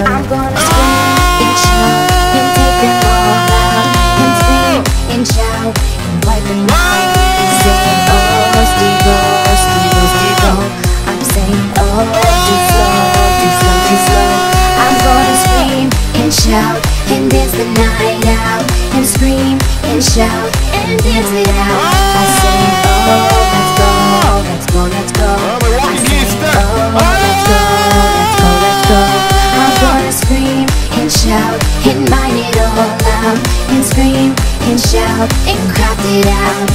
I'm gonna scream and shout and take them all out, and scream and shout and wipe them out. Saying oh Steve, oh Steve, oh Steve, oh. I'm saying oh too slow, too slow, too slow. I'm gonna scream and shout and dance the night out, and scream and shout and dance it out. I say oh let's go, let's go, let's go. I say oh let's go, let's go, let's go. I'm gonna scream and shout and mind it all out, and scream and shout and craft it out.